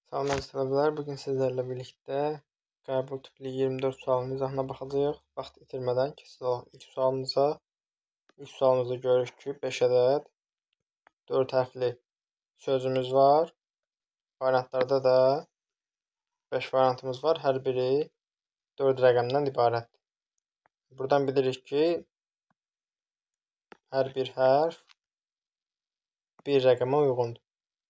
Salam əziz tələbələr, bugün sizlərlə birlikdə qəbul tipli 24 sualın izahına baxacağıq. Vaxt itirmədən keçək ilk sualımıza. İlk sualımızda görürük ki, 5 ədəd 4 hərfli sözümüz var. Variantlarda da 5 variantımız var. Hər biri 4 rəqəmdən ibarətdir. Buradan bilirik ki, hər bir hərf bir rəqəmə uyğundur.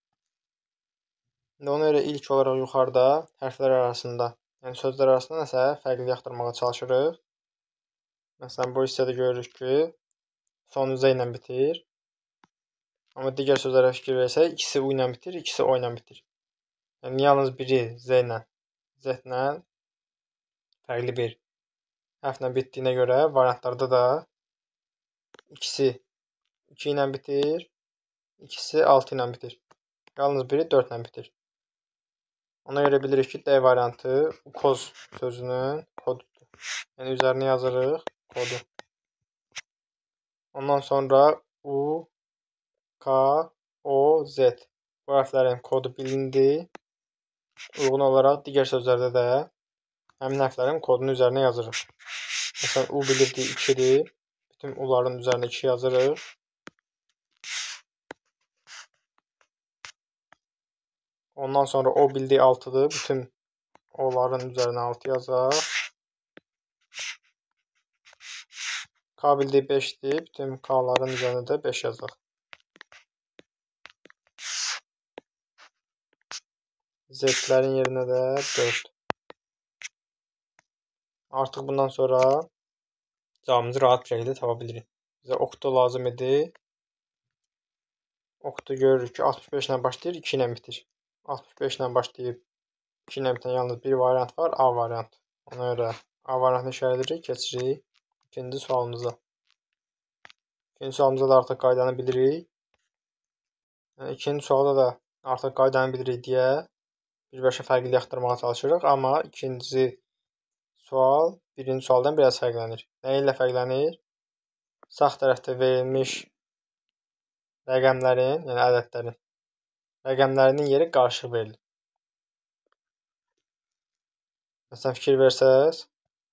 Ona görə ilk olaraq yuxarıda hərflər arasında, yəni sözlər arasında nəsə fərqli yaxdırmağa çalışırıq. Məsələn, bu hissədə görürük ki, sonu Z ilə bitir. Amma digər sözlərə fikir versək, ikisi U ilə bitir, ikisi O ilə bitir. Yəni, yalnız biri Z ilə fərqli bir hərflə bitdiyinə görə variantlarda da ikisi 2 ilə bitir, ikisi 6 ilə bitir. Yalnız biri 4 ilə bitir. Ona görə bilirik ki, D variantı ukoz sözünün kodudur. Yəni, üzərinə yazırıq kodu. Ondan sonra U, K, O, Z. Bu hərflərin kodu bilindi. Uyğun olaraq digər sözlərdə də həmin hərflərin kodunu üzərinə yazırıq. Məsələn, U bilirdik 2-dir. Bütün U'ların üzərinə 2 yazırıq. Ondan sonra O bildiyi 6-dır. Bütün O'ların üzərinə 6 yazaq. K bildiyi 5-dir. Bütün K'ların üzərinə də 5 yazaq. Z-lərin yerinə də 4. Artıq bundan sonra cavabımızı rahat bir şəkildə tapa bilirik. Bizə oktu lazım idi. Oktu görürük ki, 65 ilə başlayır, 2 ilə bitir. 65 ilə başlayıb 2 ilə bitən yalnız bir variant var, A variantı. Ona görə A variantını işaret edirik, keçirik ikinci sualımıza. İkinci sualımıza da artıq qaydanı bilirik. Yəni, ikinci sualda da artıq qaydanı bilirik deyə birbaşa fərqli yaxdırmağa çalışırıq. Amma ikinci sual birinci sualdan biraz fərqlənir. Nə ilə fərqlənir? Sağ tərəfdə verilmiş rəqəmlərin, yəni ədədlərin rəqəmlərinin yeri qarışıq verilir. Məsələn, fikir versəz,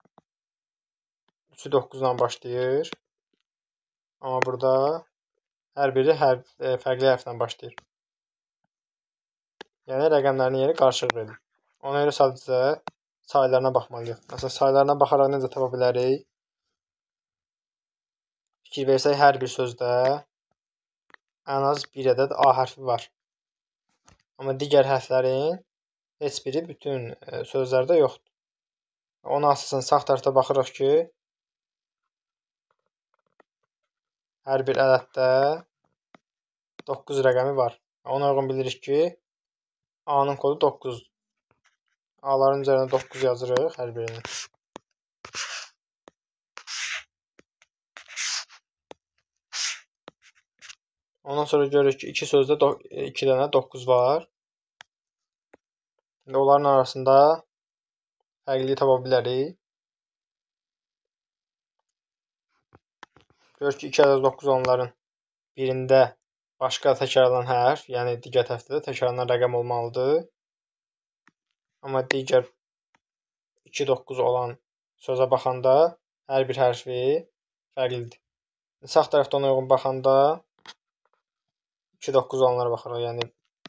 3-ü 9 ilə başlayır. Amma burada hər biri fərqli hərflə başlayır. Yəni, rəqəmlərin yeri qarışıq verilir. Ona görə sadəcə saylarına baxmalıyıq. Məsələn, saylarına baxaraq necə tapa bilərik? Fikir versək, hər bir sözdə ən az bir ədəd A hərfi var. Amma digər hərflərin heç biri bütün sözlərdə yoxdur. Ona əsasən sağ tərəfdə baxırıq ki, hər bir ədəddə 9 rəqəmi var. Ona uyğun bilirik ki, A-nın kodu 9-dur. A-ların üzərinə 9 yazırıq hər birini. Ondan sonra görürük ki, iki sözdə 2 dənə 9 var. İndi onların arasında fərqliyi tapa bilərik. Görürük ki, 2 ədəd 9 onların birində başqa təkrarlanan hərf, yəni digər tərəfdə də təkrarlanan rəqəm olmalıdır. Amma digər 2-9 olan sözə baxanda hər bir hərfi fərqlidir. Sağ tərəfdə ona uyğun baxanda 2-9 olanlara baxırıq. Yəni,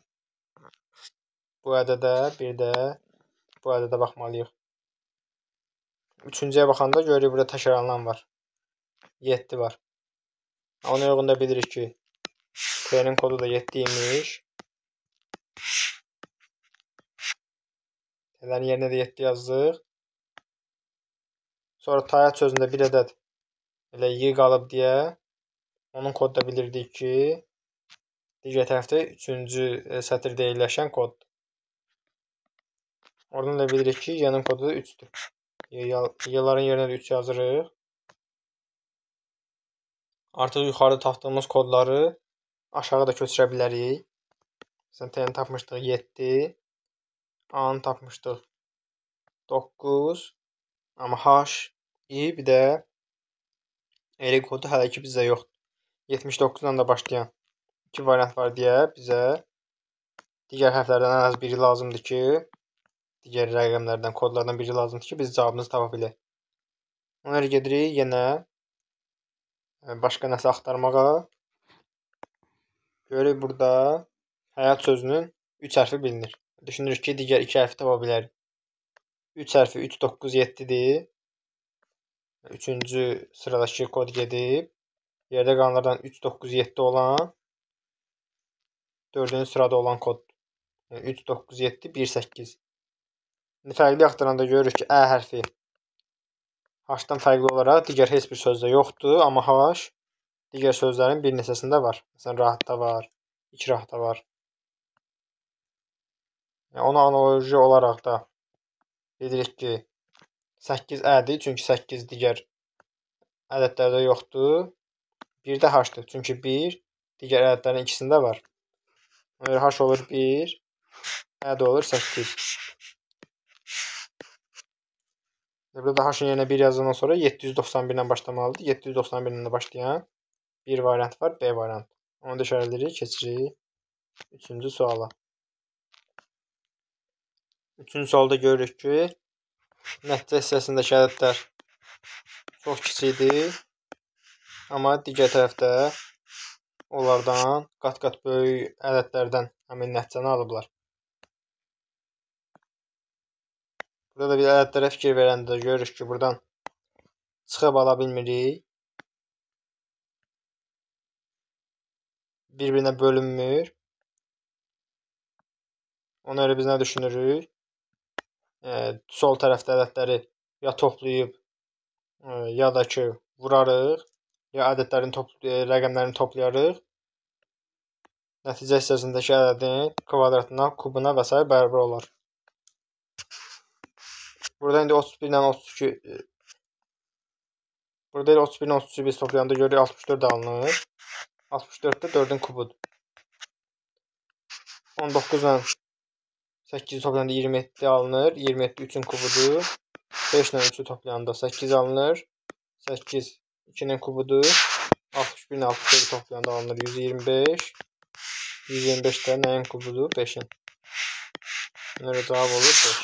bu ədədə, bir də bu ədədə baxmalıyıq. Üçüncüyə baxanda görürük, burada təkrarlanan var. 7 var. Ona uyğun da bilirik ki, P-nin kodu da 7 imiş. T-lərin yerinə də 7 yazdıq. Sonra tayat sözündə bir ədəd elə Y qalıb deyə onun kodu da bilirdik ki, digər tərəfdə 3-cü sətirdə yerləşən koddur. Oradan da bilirik ki, Y-nin kodu da 3-dür. Y-ların yerinə də 3 yazırıq. Artıq yuxarıda tapdığımız kodları aşağı da köçürə bilərik. Məsələn, T-ni tapmışdıq 7, A-nı tapmışdıq 9, amma H, I, bir də L kodu hələ ki bizdə yoxdur. 79-dan da başlayan 2 variant var deyə bizə Digər hərflərdən ən az biri lazımdır ki, digər rəqəmlərdən, kodlardan biri lazımdır ki, biz cavabımızı tapa bilək. Ona görə gedirik yenə başqa nəsə axtarmağa. Görürük burada həyat sözünün 3 hərfi bilinir. Düşünürük ki, digər 2 hərfi tapa bilərik. 3 hərfi 3, 9, 7-dir. 3-cü sıradakı kod gedib. Yerdə qalanlardan 3, 9, 7 olan 4-cü sırada olan kod. Yəni 3, 9, 7, 1, 8. Fərqli axtaranda görürük ki, ə hərfi H-dan fərqli olaraq digər heç bir sözdə yoxdur, amma H digər sözlərin bir neçəsində var. Məsələn, rahatda var, ikrahda var. Yəni, ona analoji olaraq da bilirik ki, 8 ədir, çünki 8 digər ədədlərdə yoxdur. 1 də H-dır, çünki 1 digər ədədlərin ikisində var. Ona görə H olur 1, ə də olur 8. Burada H-ın yerinə 1 yazandan sonra 791 ilə başlamalıdır. 791 ilə başlayan bir variant var, B variantı. Onu da işarələyirik, keçirik 3-cü suala. 3-cü sualda görürük ki, nəticə hissəsindəki ədədlər çox kiçikdir. Amma digər tərəfdə onlardan qat-qat böyük ədədlərdən həmin nəticəni alıblar. Burada da bir ədədlərə fikir verəndə görürük ki, buradan çıxıb ala bilmirik. Bir-birinə bölünmür. Ona görə biz nə düşünürük? Sol tərəfdə ədədləri ya toplayıb, ya da ki, vurarıq, ya ədədlərin rəqəmlərini toplayarıq. Nəticə hissəsindəki ədədin kvadratına, kubuna və s. bərabər olar. Burada indi 31 ilə 32 Burada ilə 31 ilə 33-ü biz toplayanda görürük 64 alınır. 64 də 4-ün kubudur. 19 ilə 8-i toplayanda 27 alınır. 27 3-ün kubudur. 5 ilə 3-ü toplayanda 8 alınır. 8 2-nin kubudur. 61 ilə 64-ü toplayanda alınır 125. 125 də nəyin kubudur? 5-in. Bunlara cavab olur 5.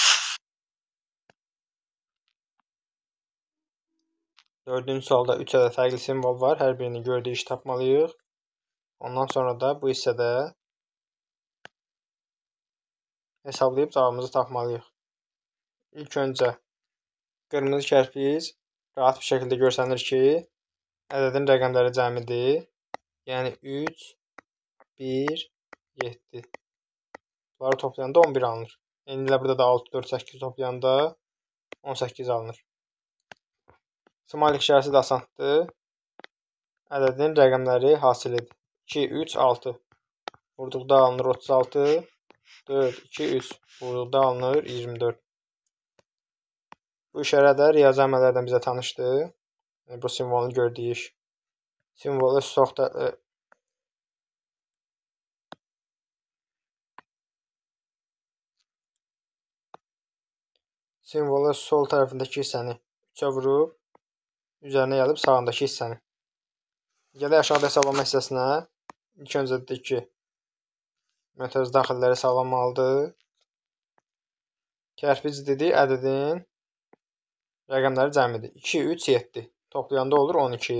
Dördüncü sualda 3 ədəd fərqli simvol var. Hər birini gördüyü işi tapmalıyıq. Ondan sonra da bu hissədə hesablayıb cavabımızı tapmalıyıq. İlk öncə qırmızı kərpic rahat bir şəkildə görsənir ki, ədədin rəqəmləri cəmidir. Yəni 3, 1, 7. Bunları toplayanda 11 alınır. Eyni ilə burada da 6, 4, 8 toplayanda 18 alınır. Smaylik işarəsi də asandır. Ədədin rəqəmləri hasilidir. 2, 3, 6. Vurduqda alınır 36. 4, 2, 3. Vurduqda alınır 24. Bu işarə də riyazi əməllərdən bizə tanışdır. Bu simvolunu gördüyük simvolu sol tərəfindəki hissəni 3-ə vurub üzərinə gəlib sağındakı hissəni. Gələk aşağıda hesablama hissəsinə. İlk öncə dedik ki, mötərizə daxilləri hesablanmalıdır. Kərpic dedik, ədədin rəqəmləri cəmidir. 2, 3, 7. Toplayanda olur 12.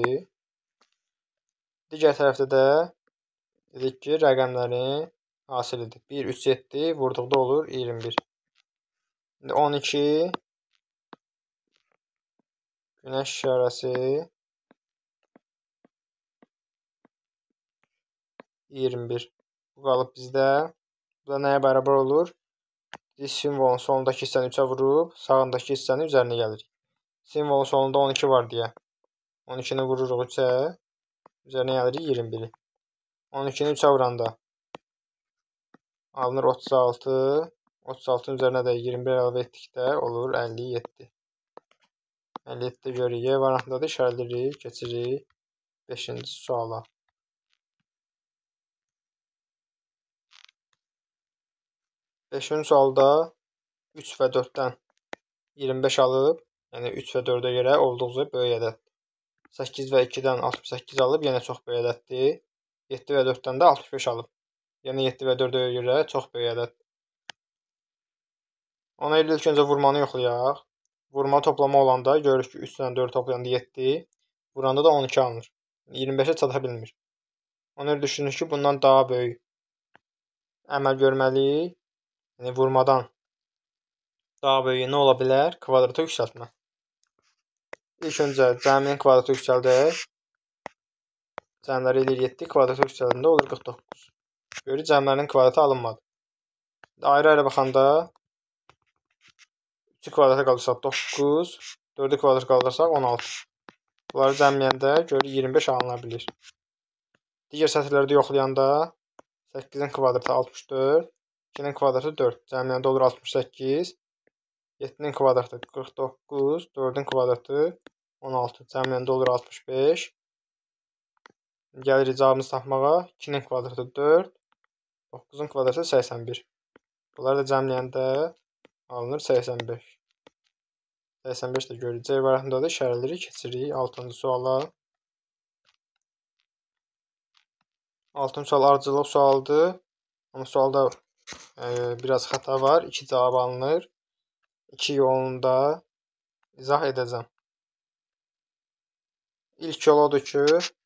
Digər tərəfdə də dedik ki, rəqəmlərin hasilidir. 1, 3, 7 vurduqda olur 21. İndi 12 günəş işarəsi 21. Bu qalıb bizdə. Bu da nəyə bərabər olur? Biz simvolun solundakı hissəni 3-ə vurub sağındakı hissəni üzərinə gəlirik. Simvolun solunda 12 var deyə 12-ni vururuq 3-ə, üzərinə gəlirik 21-i. 12-ni 3-ə vuranda alınır 36. 36-nın üzərinə də 21 əlavə etdikdə olur 57. 57-də görürük. Y variantında da işarələyirik, keçirik 5-ci suala. 5-ci sualda 3 və 4-dən 25 alıb, yəni 3 və 4-ə görə olduqca böyük ədəd. 8 və 2-dən 68 alıb, yenə çox böyük ədəddir. 7 və 4-dən də 65 alıb. Yəni 7 və 4-ə görə çox böyük ədəd. Ona görə ilk öncə vurmanı yoxlayaq. Vurma toplama olanda görürük ki, 3 ilə 4 toplayanda 7, vuranda da 12 alınır. 25-ə çata bilmir. Ona görə düşünürük ki, bundan daha böyük əməl görməliyik. Yəni vurmadan daha böyük nə ola bilər? Kvadrata yüksəltmə. İlk öncə cəminin kvadratı yüksəldək. Cəmləri eləyir 7, kvadrata yüksəldəndə olur 49. Görürük, cəmlərinin kvadratı alınmadı. Ayrı-ayrı baxanda 3-ü kvadrata qalırsa 9, 4-ü kvadrata qalırsa 16. Bunları cəmləyəndə görürük 25 alına bilir. Digər sətirlərdə yoxlayanda 8-in kvadratı 64, 2-nin kvadratı 4. Cəmləyəndə olur 68, 7-nin kvadratı 49, 4-ün kvadratı 16. Cəmləyəndə olur 65. Gəlirik cavabımızı tapmağa. 2-nin kvadratı 4, 9-un kvadratı 81. Bunları da cəmləyəndə alınır 85. 85 də görürük. C variantındadır. İşarələyirik, keçirik 6-cı suala. 6-cı sual ardıcıllıq sualıdır. Amma sualda biraz xəta var. 2 cavab alınır. 2 yolunda izah edəcəm. İlk yol odur ki,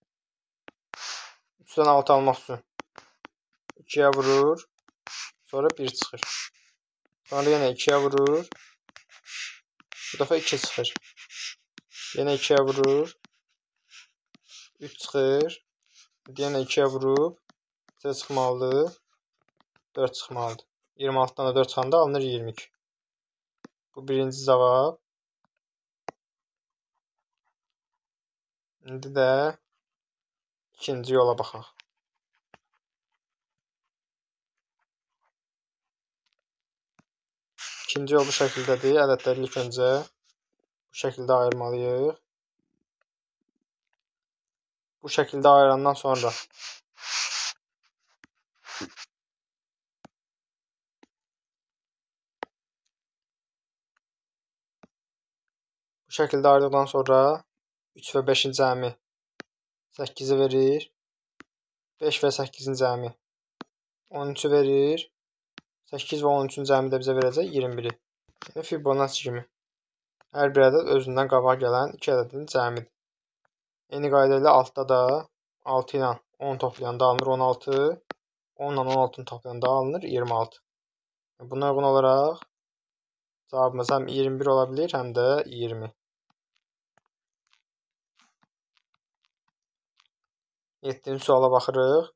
3-dən 6 almaq üçün 2-yə vurur, sonra 1 çıxır. Sonra yenə 2-yə vurur, bu dəfə 2 çıxır. Yenə 2-yə vurur, 3 çıxır. Yenə 2-yə vurub, C çıxmalıdır, 4 çıxmalıdır. 26-dan da 4 çıxanda alınır 22. Bu birinci cavab. İndi də ikinci yola baxaq. İkinci yol bu şəkildədir. Ədədləri ilk öncə bu şəkildə ayırmalıyıq. Bu şəkildə ayırandan sonra bu şəkildə ayırdıqdan sonra 3 və 5-in cəmi 8-i verir. 5 və 8-in cəmi 13-ü verir. 8 və 13-ün cəmi də bizə verəcək 21-i. Yəni Fibonacci kimi. Hər bir ədəd özündən qabağa gələn 2 ədədin cəmidir. Eyni qayda ilə altda da 6 ilə 10 toplayanda alınır 16. 10 ilə 16-nı toplayanda alınır 26. Buna uyğun olaraq cavabımız həm 21 ola bilir, həm də 20. 7-ci suala baxırıq.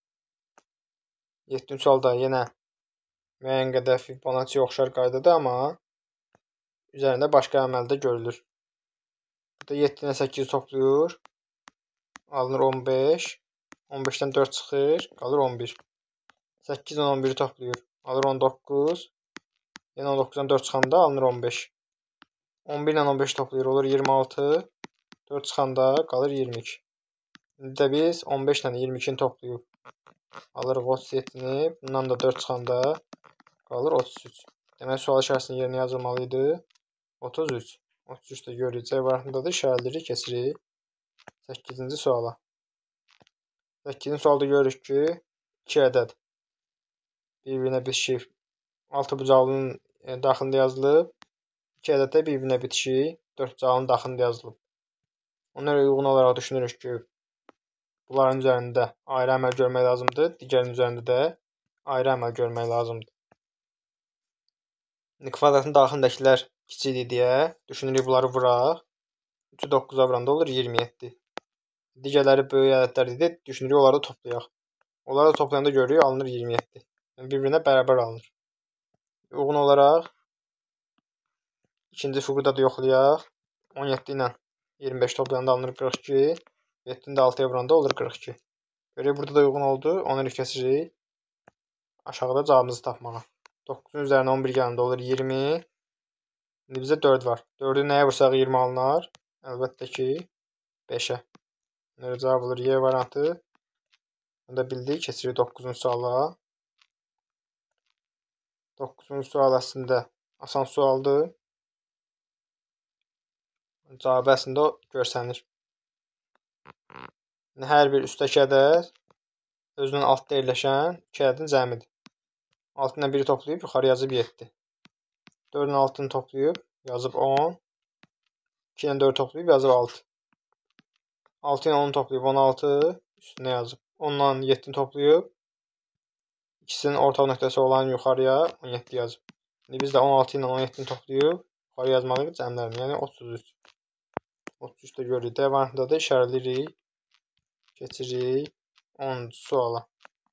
7-ci sualda yenə müəyyən qədər Fibonacci oxşar qaydadır, amma üzərində başqa əməl də görülür. Burada 7 ilə 8 toplayır, alınır 15. 15-dən 4 çıxır, qalır 11. 8 ilə 11-i toplayır, alır 19. Yenə 19-dan 4 çıxanda alınır 15. 11 ilə 15 toplayır, olur 26. 4 çıxanda qalır 22. İndi də biz 15 ilə 22-ni toplayıb alırıq 37-ni. Bundan da 4 çıxanda qalır 33. Demək, sual işarəsinin yerinə yazılmalıydı 33. 33 də görürük. C variantındadır. İşarələyirik, keçirik 8-ci suala. 8-ci sualda görürük ki, 2 ədəd bir-birinə bitişik 6 bucaqlının daxilində yazılıb. 2 ədəd də bir-birinə bitişik 4 bucaqlının daxilində yazılıb. Ona uyğun olaraq düşünürük ki, bunların üzərində ayrı əməl görmək lazımdır. Digərinin üzərində də ayrı əməl görmək lazımdır. Kvadratın daxilindəkilər kiçikdir deyə düşünürük bunları vuraq. 3-ü 9-a vuranda olur 27. Digərləri böyük ədədlər idi. Düşünürük onları da toplayaq. Onları da toplayanda görürük alınır 27. Yəni bir-birinə bərabər alınır. Uyğun olaraq ikinci fiqurda da yoxlayaq. 17 ilə 25 toplayanda alınır 42. 7-ni də 6-ya vuranda olur 42. Görək, burada da uyğun oldu. Onu keçirik aşağıda cavabımızı tapmağa. 9-un üzərinə 11 gələndə olur 20. İndi bizə 4 var. 4-ü nəyə vursaq 20 alınar? Əlbəttə ki, 5-ə. Cavab olur Y variantı. Bunu da bildik. Keçirik 9-cu suala. 9-cu sual əslində asan sualdır. Cavabı əslində görsənir. Hər bir üstəki ədəd özünün altda yerləşən 2 ədədin cəmidir. 6 ilə 1-i toplayıb yuxarı yazıb 7. 4-ün 6-nı toplayıb yazıb 10. 2 ilə 4-ü toplayıb yazıb 6. 6 ilə 10-u toplayıb 16 üstünə yazıb. 10 ilə 7-ni toplayıb ikisinin ortaq nöqtəsi olan yuxarıya 17 yazıb. İndi biz də 16 ilə 17-ni toplayıb yuxarı yazmalıyıq cəmlərini, yəni 33. 33-də görürük. D variantında da işarələyirik. Keçirik 10-cu suala.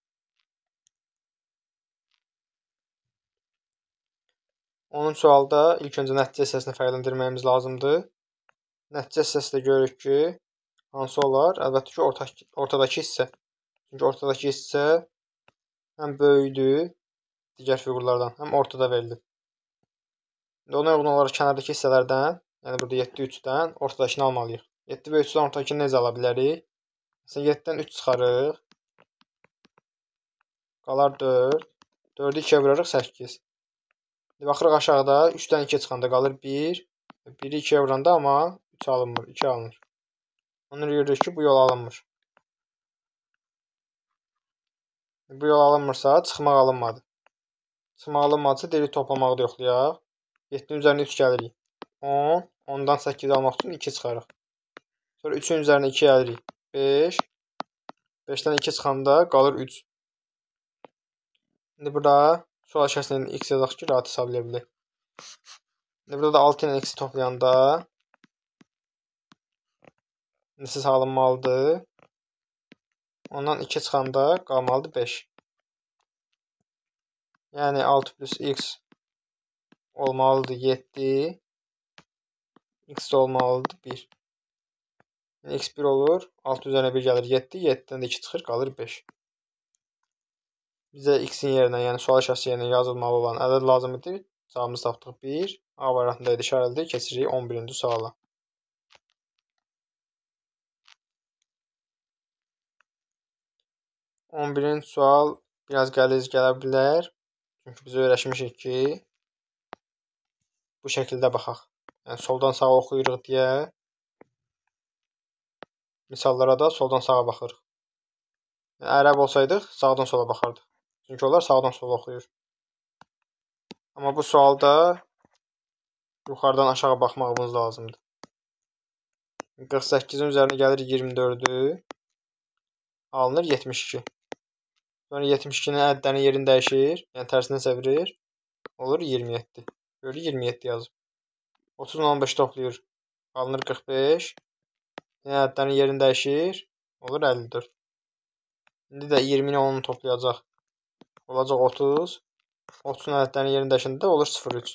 10-cu sualda ilk öncə nəticə hissəsini fərqləndirməyimiz lazımdır. Nəticə hissəsində görürük ki, hansı olar? Əlbəttə ki, ortadakı hissə. Çünki ortadakı hissə həm böyükdür digər fiqurlardan, həm ortada verilir. İndi ona uyğun olaraq kənardakı hissələrdən, yəni burada 7 3-dən ortadakını almalıyıq. 7 böyükdən ortadakını necə ala bilərik? Məsələn 7-dən 3 çıxarıq. Qalar 4. 4-ü 2-yə vurarıq 8. Baxırıq aşağıda 3-dən 2 çıxanda qalır 1. 1-i 2-yə vuranda amma 3 alınmır, 2 alınır. Onu görürük ki, bu yol alınmır. Bu yol alınmırsa çıxmaq alınmadı. Çıxmaq alınmadısa deyirik toplamağı da yoxlayaq. 7-nin üzərinə 3 gəlirik. 10. 10-dan 8 almaq üçün 2 çıxarıq. Sonra 3-ün üzərinə 2 gəlirik. 5. 5-dən 2 çıxanda qalır 3. İndi burada sual içərisində x yazaq ki, rahat hesab edə bilək. İndi burada da 6 ilə x-i toplayanda neçə alınmalıdır? Ondan 2 çıxanda qalmalıdır 5. Yəni 6 plus x olmalıdır 7. X olmalıdır 1. Yəni x 1 olur. 6 üzərinə 1 gəlir 7. 7-dən də 2 çıxır, qalır 5. Bizə x-in yerinə, yəni sual işarəsi yerinə yazılmalı olan ədəd lazım idi. Cavabımızı tapdıq 1. A variantında idi işarəlidir. Keçirik 11-ci suala. On birinci sual biraz qəliz gələ bilər. Çünki biz öyrəşmişik ki, bu şəkildə baxaq. Yəni soldan sağa oxuyuruq deyə misallara da soldan sağa baxırıq. Yəni, ərəb olsaydıq sağdan sola baxardıq. Çünki onlar sağdan sola oxuyur. Amma bu sualda yuxarıdan aşağı baxmağımız lazımdır. 48-in üzərinə gəlir 24-ü. Alınır 72. Sonra 72-nin ədədlərin yerini dəyişir. Yəni tərsinə çevirir. Olur 27. Görür 27 yazıb. 30-un 15 toplayır. Alınır 45. Yəni ədədlərin yerini dəyişir. Olur 54. İndi də 20-ni 10-u toplayacaq. Olacaq 30. 30-un ədədlərin yerini dəyişəndə də olur 0,3.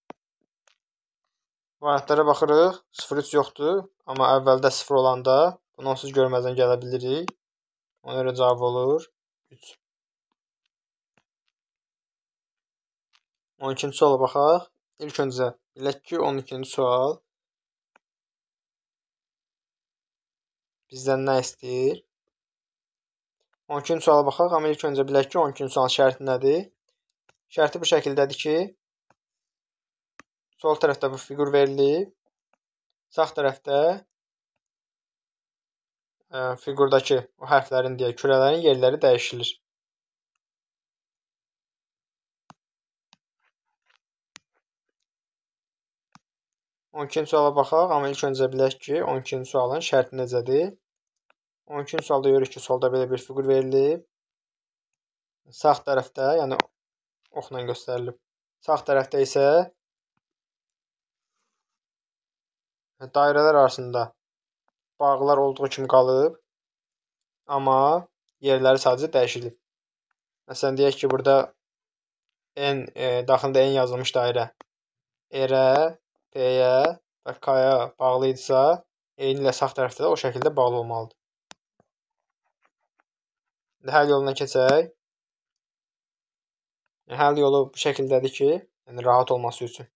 Variantlara baxırıq. 0,3 yoxdur. Amma əvvəldə 0 olanda bunu onsuz görməzdən gələ bilirik. Ona görə cavab olur 3. 12-ci suala baxaq. İlk öncə bilək ki, 12-ci sual bizdən nə istəyir? 12-ci suala baxaq, amma ilk öncə bilək ki, 12-ci sualın şərti nədir? Şərti bu şəkildədir ki, sol tərəfdə bu fiqur verilib, sağ tərəfdə fiqurdakı o hərflərin deyək, kürələrin yerləri dəyişilir. On ikinci suala baxaq, amma ilk öncə bilək ki, 12-ci sualın şərti necədir? 12-ci sualda görürük ki, solda belə bir fiqur verilib. Sağ tərəfdə, yəni oxla göstərilib. Sağ tərəfdə isə dairələr arasında bağlar olduğu kimi qalıb, amma yerləri sadəcə dəyişilib. Məsələn, deyək ki, burada daxilində n yazılmış dairə R-ə, P-yə və K-ya bağlı idisə, eyni ilə sağ tərəfdə də o şəkildə bağlı olmalıdır. İndi həll yoluna keçək. Həll yolu bu şəkildədir ki, yəni rahat olması üçün.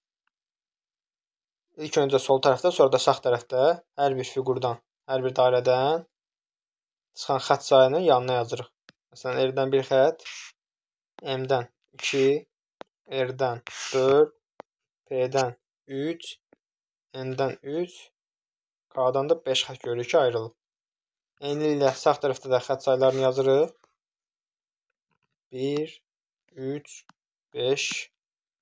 İlk öncə sol tərəfdə, sonra da sağ tərəfdə hər bir fiqurdan, hər bir dairədən çıxan xətt sayının yanına yazırıq. Məsələn, R-dən bir xətt, M-dən 2, R-dən 4, P-dən 3, N-dən 3, K-dan da 5 xətt görürük ki, ayrılıb. Eyniliklə sağ tərəfdə də xətt saylarını yazırıq. 1, 3, 5,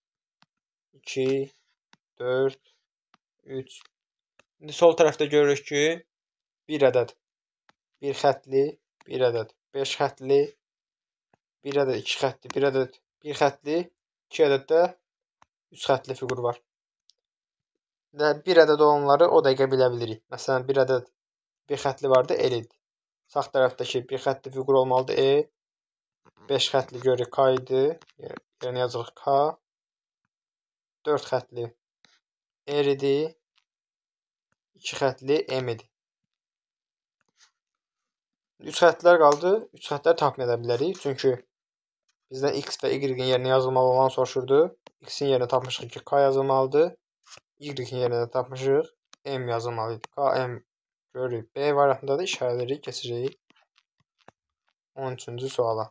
2, 4, 3. İndi sol tərəfdə görürük ki, bir ədəd 1 xətli, bir ədəd 5 xətli, bir ədəd 2 xətli, bir ədəd 1 xətli, 2 ədəd də 3 xətli fiqur var. Və bir ədəd olanları o dəqiqə bilə bilirik. Məsələn, bir ədəd 1 xətli vardı, L-dir. Sağ tərəfdəki 1 xətli fiqur olmalıdır, E. 5 xətli görürük, K idi. Yəni yazırıq K. 4 xətli R idi. 2 xətli M idi. 3 xəttlər qaldı. 3 xəttləri tapmaya da bilərik. Çünki bizdən X və Y-in yerinə yazılmalı olan soruşurdu. X-in yerinə tapmışıq ki, K yazılmalıdır. Y-in yerinə tapmışıq, M yazılmalıydı. K, M görürük. B variantında da işarələyirik, keçirik 13-cü suala.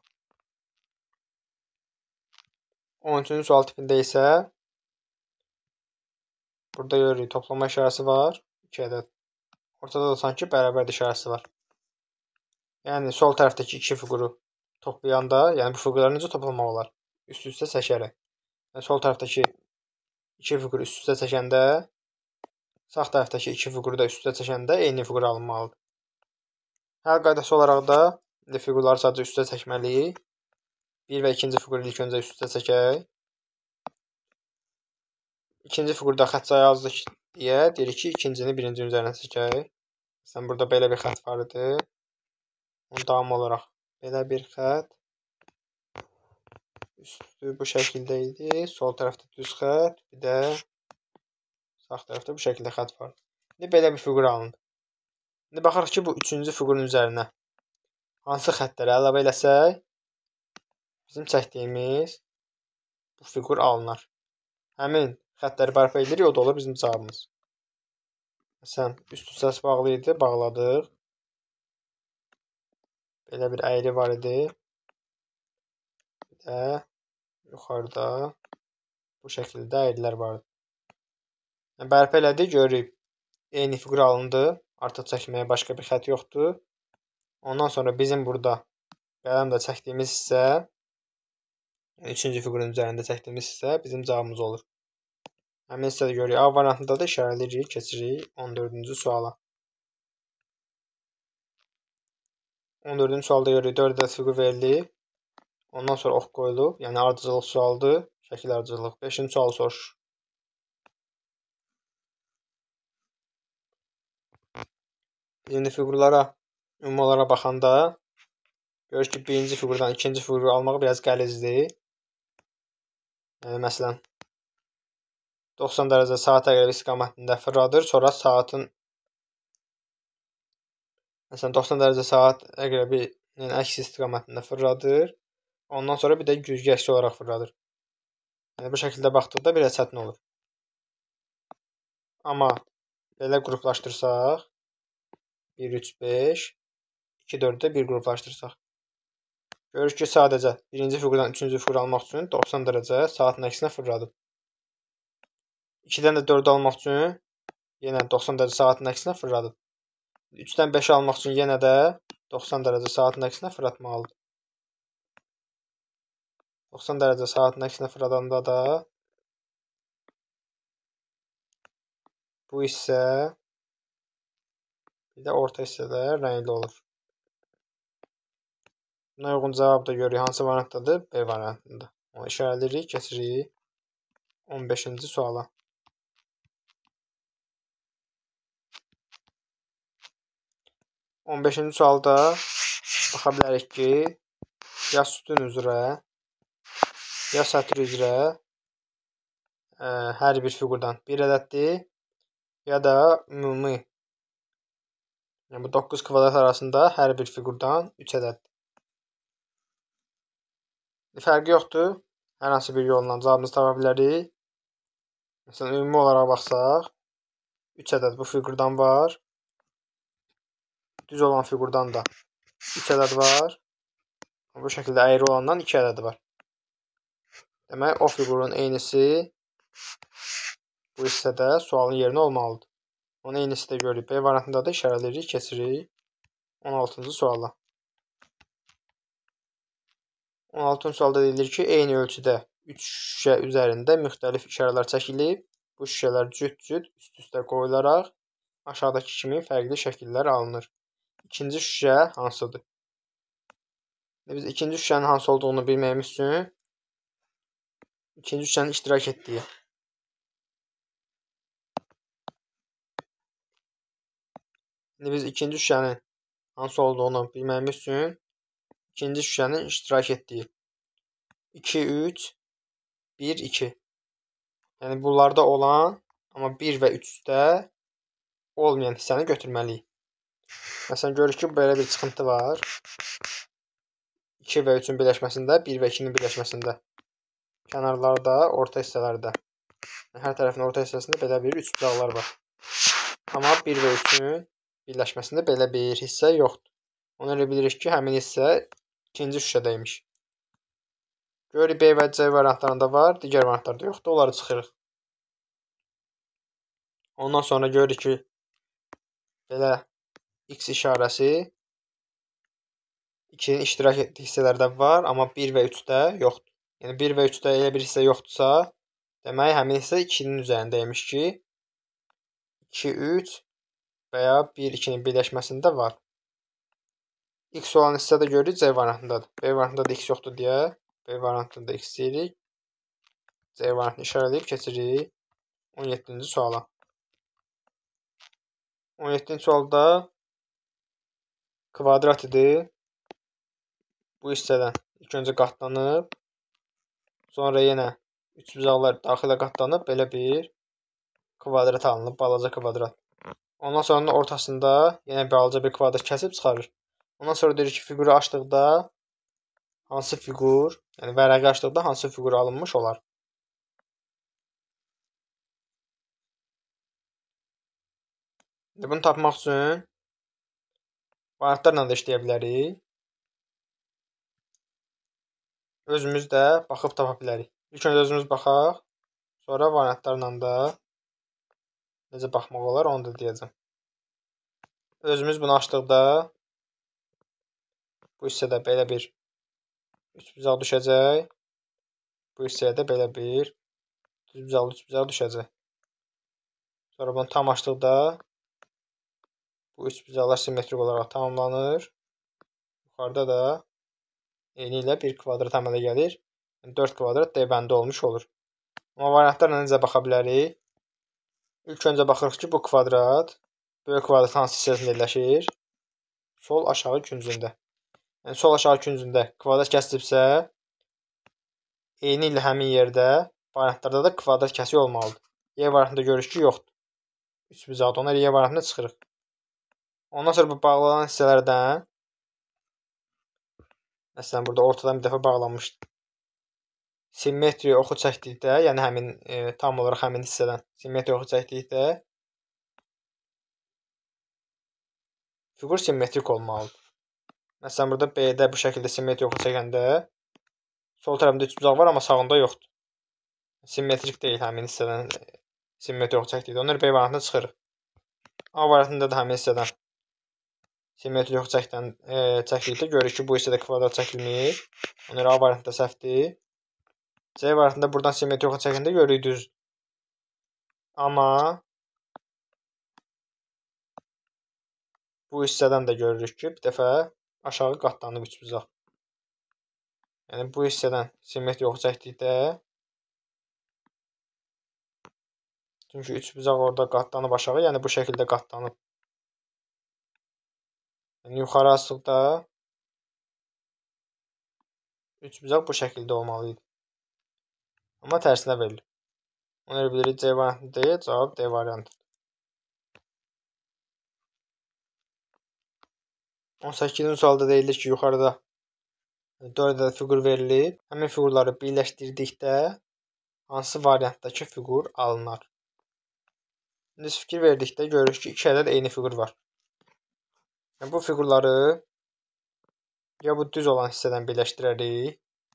13-cü sual tipində isə burada görürük, toplama işarəsi var. 2 ədəd. Ortada da sanki bərabərlik işarəsi var. Yəni, sol tərəfdəki 2 fiquru toplayanda, yəni bu fiqurları necə toplamaq olar? Üst-üstə çəkərək. Yəni, sol tərəfdəki 2 fiquru üst-üstə çəkəndə, sağ tərəfdəki 2 fiquru da üst-üstə çəkəndə eyni fiqur alınmalıdır. Həll qaydası olaraq da fiqurları sadəcə üst-üstə çəkməliyik. 1 və 2-ci fiquru ilk öncə üst-üstə çəkək. İkinci fiqurda xətt sayı azdır deyə deyirik ki, ikincini birincinin üzərinə çəkək. Məsələn, burada belə bir xətt var idi. Onun davamı olaraq belə bir xətt. Üstü bu şəkildə idi. Sol tərəfdə düz xətt. Bir də sağ tərəfdə bu şəkildə xətt var. İndi belə bir fiqur alındı. İndi baxırıq ki, bu üçüncü fiqurun üzərinə hansı xəttləri əlavə eləsək, bizim çəkdiyimiz bu fiqur alınar. Həmin xəttləri bərpa edirik, o da olur bizim cavabımız. Məsələn, üst hissəsi bağlı idi, bağladıq. Belə bir əyri var idi. Bir də yuxarıda bu şəkildə əyrilər vardı. Yəni, bərpa elədik, görürük. Eyni fiqur alındı. Artıq çəkməyə başqa bir xətt yoxdur. Ondan sonra bizim burada qələmlə çəkdiyimiz hissə, üçüncü fiqurun üzərində çəkdiyimiz hissə bizim cavabımız olur. Həmin hissədə görürük. A variantında da işarələyirik, keçirik 14-cü suala. 14-cü sualda görürük, 4 ədəd fiqur verilib. Ondan sonra ox qoyulub, yəni ardıcıllıq sualıdır, şəkil ardıcıllıq. 5-ci sualı soruşur. İndi fiqurlara, ümumi olaraq baxanda görürük ki, birinci fiqurdan ikinci fiquru almaq biraz qəlizdir. Yəni, məsələn, 90 dərəcə saat əqrəbi istiqamətində fırladır, sonra saatın məsələn, 90 dərəcə saat əqrəbinin əks istiqamətində fırladır. Ondan sonra bir də güzgü əksi olaraq fırladır. Yəni, bu şəkildə baxdıqda biraz çətin olur. Amma belə qruplaşdırsaq, 1, 3, 5, 2, 4-də 1 qruplaşdırsaq. Görürük ki, sadəcə birinci fiqurdan üçüncü fiqur almaq üçün 90 dərəcə saatın əksinə fırladıb. 2-dən də 4 almaq üçün yenə 90 dərəcə saatın əksinə fırladıb. 3-dən 5 almaq üçün yenə də 90 dərəcə saatın əksinə fırlatmalıdır. 90 dərəcə saatın əksinə fırladanda da bu hissə bir də orta hissələr rəngli olur. Buna uyğun cavab da görürük. Hansı variantdadır? B variantında. Onu işarələyirik, keçirik 15-ci suala. 15-ci sualda baxa bilərik ki, ya sütun üzrə, ya sətr üzrə hər bir fiqurdan bir ədəddir, ya da ümumi, yəni bu 9 kvadrat arasında hər bir fiqurdan 3 ədəddir. Fərqi yoxdur. Hər hansı bir yolla cavabımızı tapa bilərik. Məsələn, ümumi olaraq baxsaq, 3 ədəd bu fiqurdan var. Düz olan fiqurdan da 3 ədəd var. Bu şəkildə əyri olandan 2 ədədi var. Demək, o fiqurun eynisi bu hissədə sualın yerinə olmalıdır. Onun eynisi də görürük. B variantında da işarələyirik, keçirik 16-cı suala. 16-cı sualda deyilir ki, eyni ölçüdə 3 şüşə üzərində müxtəlif işarələr çəkilib. Bu şüşələr cüt-cüt üst-üstə qoyularaq aşağıdakı kimi fərqli şəkillər alınır. İkinci şüşə hansıdır? Biz ikinci şüşənin hansı olduğunu bilməyimiz üçün ikinci şüşənin iştirak etdiyi. Biz ikinci şüşənin hansı olduğunu bilməyimiz üçün ikinci şüşənin iştirak etdiyi. 2, 3, 1, 2. Yəni bunlarda olan, amma 1 və 3-də olmayan hissəni götürməliyik. Məsələn, görürük ki, belə bir çıxıntı var. 2 və 3-ün birləşməsində, 1 və 2-nin birləşməsində. Kənarlarda, orta hissələrdə. Hər tərəfin orta hissəsində belə bir üçbucaqlar var. Amma 1 və 3-ün birləşməsində belə bir hissə yoxdur. Ona görə bilirik ki, həmin hissə ikinci şüşədəymiş. Görürük, B və C variantlarında var, digər variantlarda yoxdur. Onları çıxırıq. Ondan sonra görürük ki, belə X işarəsi 2-nin iştirak etdiyi hissələrdə var, amma 1 və 3-də yoxdur. Yəni 1 və 3-də elə bir hissə yoxdursa, demək həmin hissə 2-nin üzərindəymiş ki, 2, 3 və ya 1, 2-nin birləşməsində var. X olan hissə də görürük C variantındadır. B variantında da X yoxdur deyə B variantında X deyirik. C variantını işarələyib keçirik 17-ci suala. 17-ci sualda kvadrat idi. Bu hissədən ilk öncə qatlanıb, sonra yenə üçbucaqlar daxilə qatlanıb, belə bir kvadrat alınıb, balaca kvadrat. Ondan sonra ortasında yenə balaca bir kvadrat kəsib çıxarır. Ondan sonra deyir ki, fiquru açdıqda hansı fiqur, yəni vərəqi açdıqda hansı fiqur alınmış olar? Bunu tapmaq üçün variantlarla da işləyə bilərik. Özümüz də baxıb tapa bilərik. İlk öncə özümüz baxaq, sonra variantlarla da necə baxmaq olar, onu da deyəcəm. Özümüz bunu açdıqda bu hissədə belə bir üçbucaq düşəcək. Bu hissəyə də belə bir üçbucaq düşəcək. Sonra bunu tam açdıqda bu üçbucaqlar simmetrik olaraq tamamlanır. Yuxarıda da eyni ilə bir kvadrat əmələ gəlir. 4 kvadrat D bəndi olmuş olur. Amma variantlarla necə baxa bilərik? İlk öncə baxırıq ki, bu kvadrat böyük kvadratın hansı hissəsində yerləşir? Sol aşağı küncündə. Yəni sol aşağı küncündə kvadrat kəsilibsə, eyni ilə həmin yerdə variantlarda da kvadrat kəsiyi olmalıdır. Y variantında görürük ki, yoxdur. Üçbucaqdır. Onlar Y variantına çıxırıq. Ondan sonra bu bağlanan hissələrdən, məsələn, burada ortadan bir dəfə bağlanmışdı. Simmetri oxu çəkdikdə, yəni həmin tam olaraq həmin hissədən simmetri oxu çəkdikdə fiqur simmetrik olmalıdır. Məsələn, burada B-də bu şəkildə simmetri oxu çəkəndə sol tərəfində üçbucaq var, amma sağında yoxdur. Simmetrik deyil həmin hissədən simmetri oxu çəkdikdə. Onlar B variantına çıxırıq. A variantında da həmin hissədən simmetri yox çəkdikdə görürük ki, bu hissədə kvadrat çəkilmir. Ona görə A variantında səhvdir. C variantında buradan simmetri yox çəkəndə görürük düz. Amma bu hissədən də görürük ki, bir dəfə aşağı qatlanıb üçbucaq. Yəni bu hissədən simmetri yox çəkdikdə, çünki üçbucaq orada qatlanıb aşağı, yəni bu şəkildə qatlanıb. Yəni yuxarı asılıqda üçbucaq bu şəkildə olmalı idi. Amma tərsinə verilir. Ona görə bilirik C variantı deyil, cavab D variantıdır. 18-ci sualda deyilir ki, yuxarıda 4 ədəd fiqur verilib. Həmin fiqurları birləşdirdikdə hansı variantdakı fiqur alınar? Biz fikir verdikdə görürük ki, 2 ədəd eyni fiqur var. Yəni, bu fiqurları ya bu düz olan hissədən birləşdirərik.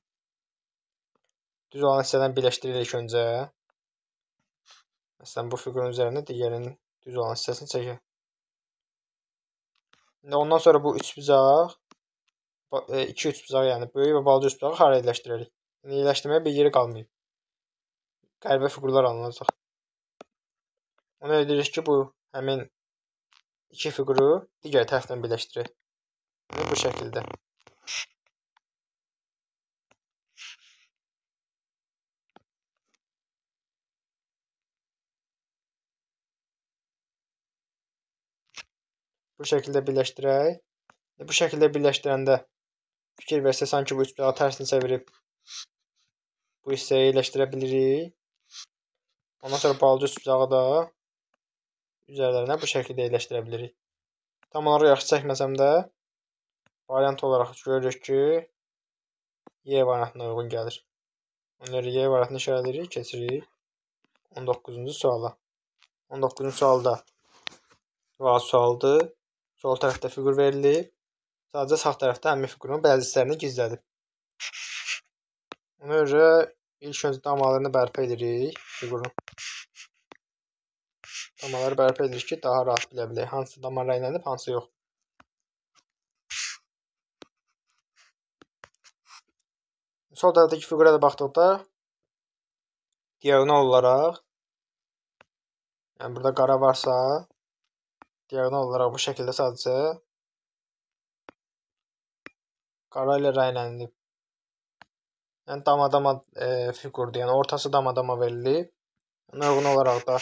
Düz olan hissədən birləşdiririk öncə. Məsələn, bu fiqurun üzərində digərinin düz olan hissəsini çəkək. Ondan sonra bu üçbucaq 2 üç bucağı, yəni böyük və balaca üç bucağı hara yerləşdirərik? Yəni yerləşdirməyə bir yeri qalmayıb. Qəribə fiqurlar alınacaq. Ona edirik ki, bu həmin iki fiquru digər tərəfdən birləşdirək. Yəni bu şəkildə. Bu şəkildə birləşdirək. Bu şəkildə birləşdirəndə fikir versə sanki bu üç bucağı tərsini çevirib bu hissəyə yerləşdirə bilirik. Ondan sonra balaca üç bucağı da üzərlərinə bu şəkildə yerləşdirə bilirik. Tam olaraq yaxşı çəkməsəm də variant olaraq görürük ki, Y variantına uyğun gəlir. Ona görə Y variantını işarələyirik, keçirik 19-cu suala. 19-cu sualda vacib sualdır. Sol tərəfdə fiqur verilib. Sadəcə sağ tərəfdə həmin fiqurun bəzi hissələrini gizlədib. Ona görə ilk öncə damalarını bərpa edirik fiqurun. Damaları bərpa edirik ki, daha rahat bilə bilək. Hansı dama rəynəlib, hansı yox. Sol tərəfdəki fiqura da baxdıqda diagonal olaraq, yəni burada qara varsa, diagonal olaraq bu şəkildə sadəcə qara ilə rəynələnib. Yəni dama-dama fiqurdur. Yəni ortası dama-dama verilib. Ona uyğun olaraq da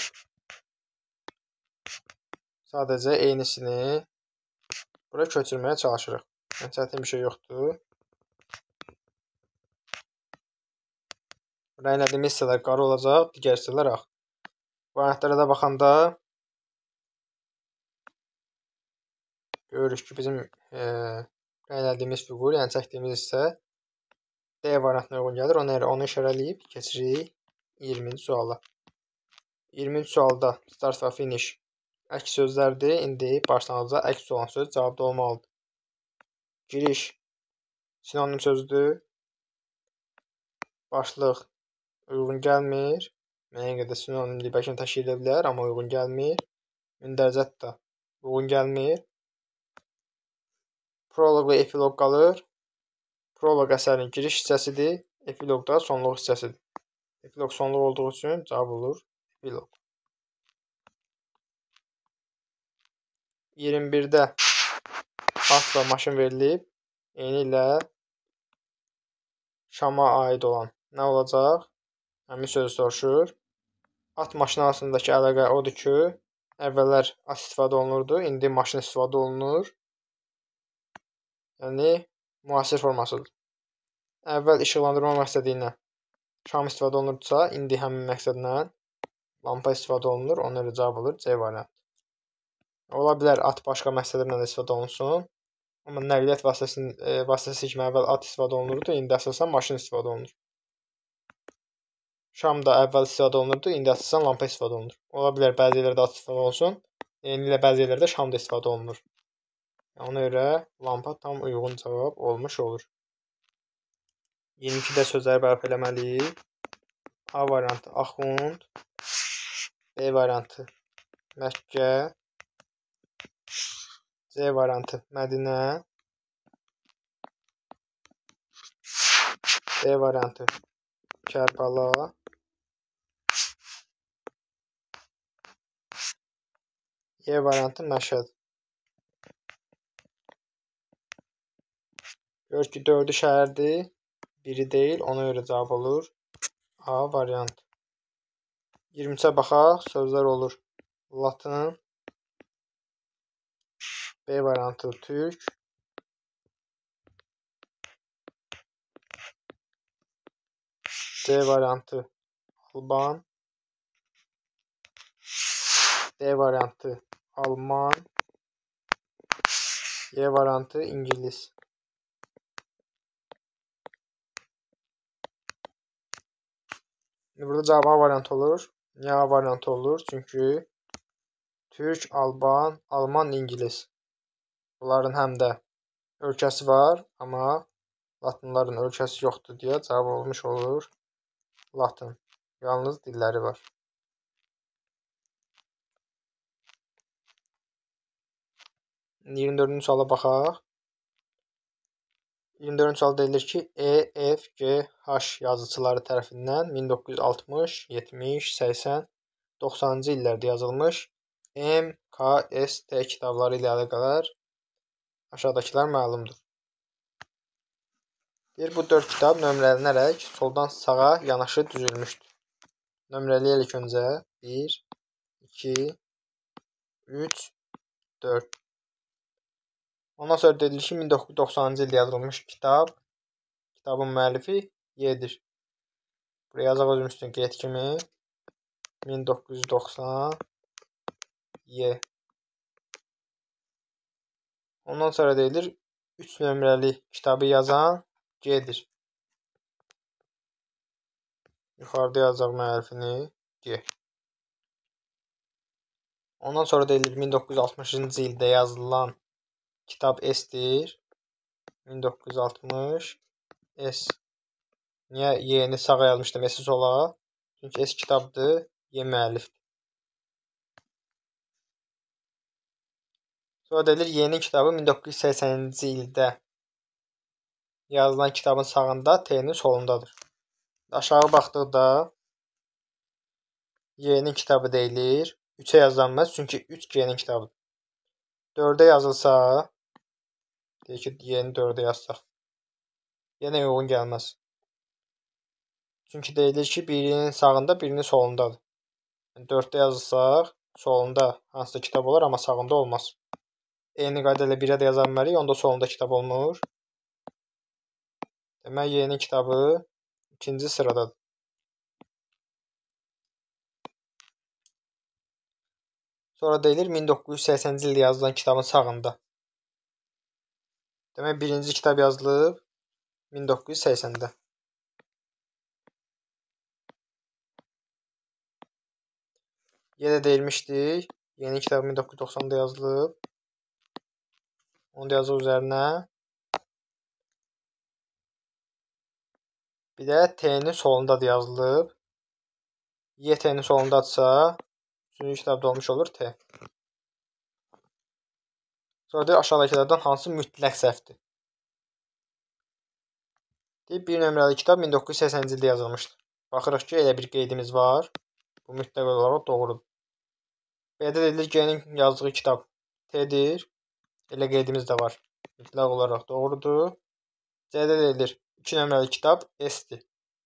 sadəcə eynisini bura köçürməyə çalışırıq. Yəni çətin bir şey yoxdur. Rəynədiyimiz hissələr qara olacaq, digər hissələr ağ. Variantlara da baxanda görürük ki, bizim rəynədiyimiz fiqur, yəni çəkdiyimiz hissə D variantına uyğun gəlir. Onu işarələyib keçirik 20-ci suala. 20-ci sualda start və finish əks sözlərdir. İndi başlanğıcda əks olan söz cavabda olmalıdır. Giriş sinonim sözdür. Başlıq uyğun gəlmir. Müəyyən qədər sinonim libəkini təşkil edə bilər, amma uyğun gəlmir. Mündəricət də uyğun gəlmir. Proloq və epiloq qalır. Proloq əsərin giriş hissəsidir. Epiloq da sonluq hissəsidir. Epiloq sonluq olduğu üçün cavab olur epiloq. 21-də at və maşın verilib. Eyni ilə Şama aid olan nə olacaq? Həmin sözü soruşur. At maşın arasındakı əlaqə odur ki, əvvəllər at istifadə olunurdu, indi maşın istifadə olunur. Yəni müasir formasıdır. Əvvəl işıqlandırma məqsədi ilə şam istifadə olunurdusa, indi həmin məqsədlə lampa istifadə olunur. Ona görə cavab olur C variantı. Ola bilər at başqa məqsədlərlə də istifadə olunsun. Amma nəqliyyat vasitəsi kimi əvvəl at istifadə olunurdu, indi əsasən maşın istifadə olunur. Şam da əvvəl istifadə olunurdu, indi əsasən lampa istifadə olunur. Ola bilər bəzi yerlərdə at istifadə olunsun, eyni ilə bəzi yerlərdə şam da istifadə olunur. Ona görə lampa tam uyğun cavab olmuş olur. 22-də sözləri bərpa eləməliyik. A variantı Axund, B variantı Məkkə, C variantı Mədinə, D variantı Kərbala, E variantı Məşəd. Gör ki, 4-ü şəhərdir, biri deyil, ona görə cavab olur A variantı. 23-ə baxaq, sözlər olur Latın, B variantı Türk, C variantı Alban, D variantı Alman, Y variantı İngiliz. Burada cavab A variantı olur. Niyə A variantı olur? Çünki Türk, Alban, Alman, İngiliz. Bunların həm də ölkəsi var, amma Latınların ölkəsi yoxdur deyə cavab olmuş olur Latın. Yalnız dilləri var. 24-cü suala baxaq. 24-cü sual deyilir ki, E, F, G, H yazıçıları tərəfindən 1960, 70, 80, 90-cı illərdə yazılmış M, K, S, T kitabları ilə əlaqədar aşağıdakılar məlumdur. Bu 4 kitab nömrələnərək soldan sağa yanaşı düzülmüşdür. Nömrələyək öncə 1, 2, 3, 4. Ondan sonra deyilir ki, 1990-cı ildə yazılmış kitabın müəllifi Y-dir. Buraya yazaq özümüz üçün qeyd kimi 1990 Y. Ondan sonra deyilir 3 nömrəli kitabı yazan G-dir. Yuxarıda yazacaq müəllifini G. Ondan sonra deyilir 1960-cı ildə yazılan kitab S-dir. 1960 S. Niyə Y-ni sağa yazmışdım, S-i sola? Çünki S kitabdır, Y müəllifdir. Sonra deyilir Y-nin kitabı 1980-ci ildə yazılan kitabın sağında, T-nin solundadır. Aşağı baxdıqda Y-nin kitabı deyilir. 3-ə yazılmaz, çünki 3 G-nin kitabıdır. 4-ə yazılsa, deyək ki, Y-ni 4-ə yazsaq, yenə uyğun gəlməz. Çünki deyilir ki, birinin sağında, birinin solundadır. 4-də yazılsaq, solunda hansısa kitab olar, amma sağında olmaz. Eyni qayda ilə 1-ə də yaza bilmərik, onda solunda kitab olmur. Demək, Y-nin kitabı 2-ci sıradadır. Sonra deyilir 1980-ci ildə yazılan kitabın sağında. Demək, birinci kitab yazılıb 1980-də. Yenə deyilmişdik, yeni kitab 1990-da yazılıb. Onu da yazıq üzərinə. Bir də T-nin solunda da yazılıb. Y T-nin solundadırsa, 3-cü kitabda olmuş olur T. Sonra deyir, aşağıdakilərdən hansı mütləq səhvdir? Deyir, bir nömrəli kitab 1980-ci ildə yazılmışdır. Baxırıq ki, elə bir qeydimiz var. Bu mütləq olaraq doğrudur. B-də deyilir, G-nin yazdığı kitab T-dir. Elə qeydimiz də var. Mütləq olaraq doğrudur. C-də deyilir, 2 nömrəli kitab S-dir.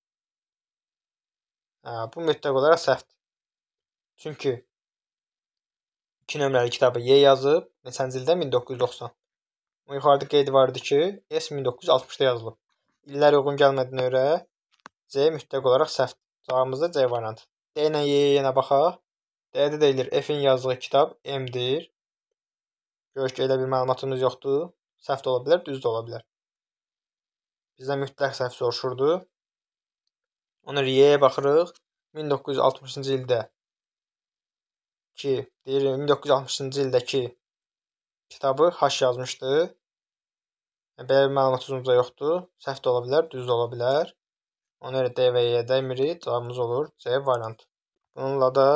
Bu mütləq olaraq səhvdir. Çünki 2 nömrəli kitabı Y yazıb, neçənci ildə? 1990. Yuxarıda qeyd vardı ki, S 1960-da yazılıb. İllər uyğun gəlmədiyinə görə C mütləq olaraq səhvdir. Cavabımız da C variantı. D ilə Y-yə yenə baxaq. D-də deyilir, F-in yazdığı kitab M-dir. Görək ki, elə bir məlumatımız yoxdur. Səhv də ola bilər, düz də ola bilər. Bizdən mütləq səhv soruşurdu. Ona Y-yə baxırıq. 1960-cı ildə ki, deyir 1960-cı ildəki kitabı H yazmışdı. Belə bir məlumat uzunca yoxdur. Səhv də ola bilər, düz də ola bilər. Ona görə D və Y dəymirik. Cavabımız olur C variantı. Bununla da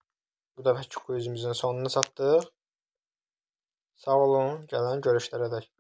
bu dəfəki quizimizin sonuna çatdıq. Sağ olun, gələn görüşlərə dək.